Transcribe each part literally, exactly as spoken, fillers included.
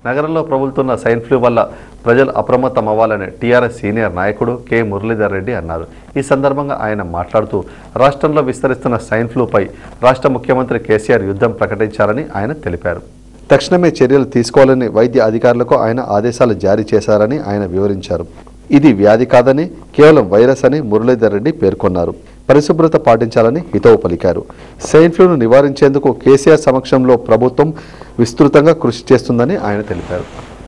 నగరంలో ప్రబలుతున్న swine flu వల్ల ప్రజలు అప్రమత్తం అవ్వాలని టీఆర్ఎస్ సీనియర్ నాయకుడు కె మురళీధర్ రెడ్డి అన్నారు. ఈ సందర్భంగా ఆయన మాట్లాడుతూ రాష్ట్రంలో విస్తరిస్తున్న స్వైన్ ఫ్లూపై రాష్ట్ర ముఖ్యమంత్రి కేసీఆర్ యుద్ధం ప్రకటించారని ఆయన తెలిపారు. తక్షణమే చర్యలు తీసుకోవాలని వైద్య అధికారులకు ఆయన ఆదేశాలు జారీ చేశారని ఆయన వివరించారు. ఇది వ్యాధి కాదని కేవలం వైరస్ అని మురళీధర్ రెడ్డి పేర్కొన్నారు. పరిశుభ్రత పాటించాలని హితవు పలికారు. స్వైన్ ఫ్లూను నివారించేందుకు కేసీఆర్ సమక్షంలో ప్రభుత్వం విస్తృతంగా కృషి చేస్తుందని ఆయన తెలిపారు.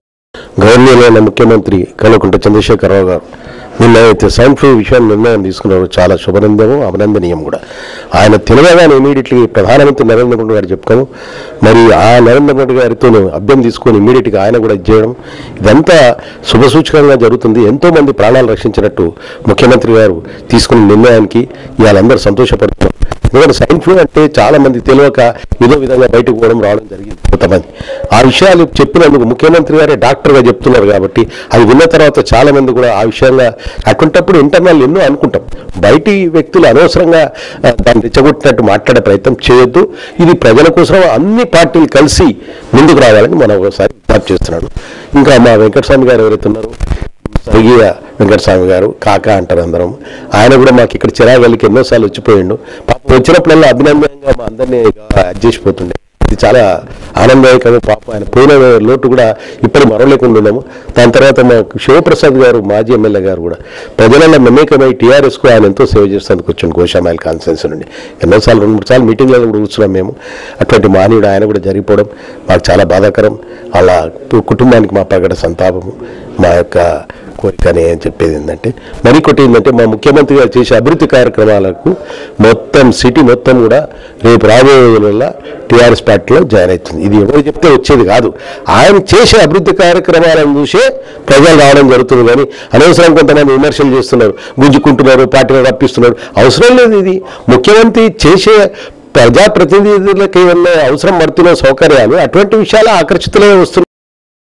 గవర్నర్ ముఖ్యమంత్రి కల్వకుంట్ల చంద్రశేఖరరావు గారు నిన్న అయితే స్వైన్ ఫ్లూ విషయం నిర్ణయం తీసుకున్నారు. చాలా శుభనందము, అభినందనీయం కూడా. ఆయన తెలియగానే ఇమీడియట్లీ ప్రధానమంత్రి నరేంద్ర మోడీ గారు చెప్పుకోము, మరి ఆ నరేంద్ర మోడీ గారితో అభ్యం తీసుకొని ఇమీడియట్గా ఆయన కూడా చేయడం, ఇదంతా శుభసూచకంగా జరుగుతుంది. ఎంతోమంది ప్రాణాలు రక్షించినట్టు ముఖ్యమంత్రి గారు తీసుకున్న నిర్ణయానికి ఇవాళందరూ సంతోషపడుతున్నారు. ఎందుకంటే స్వైన్ ఫ్లూ అంటే చాలా మంది తెలియక ఏదో విధంగా బయటకు పోవడం రావడం జరిగింది. కొంతమంది ఆ విషయాలు చెప్పినందుకు ముఖ్యమంత్రి గారే డాక్టర్గా చెప్తున్నారు కాబట్టి అది విన్న తర్వాత చాలా మంది కూడా ఆ విషయంగా అటువంటిప్పుడు ఇంటర్నల్ ఎన్నో అనుకుంటాం. బయటి వ్యక్తులు అనవసరంగా దాన్ని రెచ్చగొట్టినట్టు మాట్లాడే ప్రయత్నం చేయొద్దు. ఇది ప్రజల కోసం అన్ని పార్టీలు కలిసి ముందుకు రావాలని మనం ఒకసారి విజ్ఞప్తి చేస్తున్నాడు. ఇంకా మా వెంకటస్వామి గారు ఎవరైతే ఉన్నారో, స్వర్గీయ వెంకటస్వామి గారు కాక అంటారు అందరం, ఆయన కూడా మాకు ఇక్కడ చిరాగలికి ఎన్నోసార్లు వచ్చిపోయిండు. పాపం వచ్చినప్పుడల్లా అభినందనంగా మా అందరినీ అడ్జస్ట్ చేసిపోతుండే. ఇది చాలా ఆనందదాయకంగా. పాపం ఆయన పోయిన లోటు కూడా ఇప్పటి మరవలేకుండా ఉన్నాము. దాని తర్వాత మా శివప్రసాద్ గారు మాజీ ఎమ్మెల్యే గారు కూడా ప్రజలలో మమేకమై టీఆర్ఎస్కు ఆయన ఎంతో సేవ చేసేందుకు వచ్చాను. గోషామైల్ కాన్ఫరెన్స్ నుండి ఎన్నోసార్లు రెండు మూడు సార్లు మీటింగ్లలో కూడా కూర్చున్నాం మేము. అటువంటి మానవుడు ఆయన కూడా జరిగిపోవడం మాకు చాలా బాధాకరం. అలా కుటుంబానికి మా ప్రకట సంతాపము, మా యొక్క కోరికనే అని చెప్పేది ఏంటంటే, మరికొకటి ఏంటంటే మా ముఖ్యమంత్రి గారు చేసే అభివృద్ధి కార్యక్రమాలకు మొత్తం సిటీ మొత్తం కూడా రేపు రాబోయే రోజుల టీఆర్ఎస్ పార్టీలో జాయిన్ అవుతుంది. ఇది ఎవరు చెప్తే వచ్చేది కాదు. ఆయన చేసే అభివృద్ధి కార్యక్రమాలను చూసే ప్రజలు రావడం జరుగుతుంది. కానీ అనవసరం కొంతమంది విమర్శలు చేస్తున్నారు, గుంజుకుంటున్నారు, పార్టీలో రప్పిస్తున్నారు. అవసరం లేదు. ఇది ముఖ్యమంత్రి చేసే ప్రజాప్రతినిధులకు ఏమన్నా అవసరం పడుతున్న సౌకర్యాలు అటువంటి విషయాలు ఆకర్షితులే వస్తున్నాయి.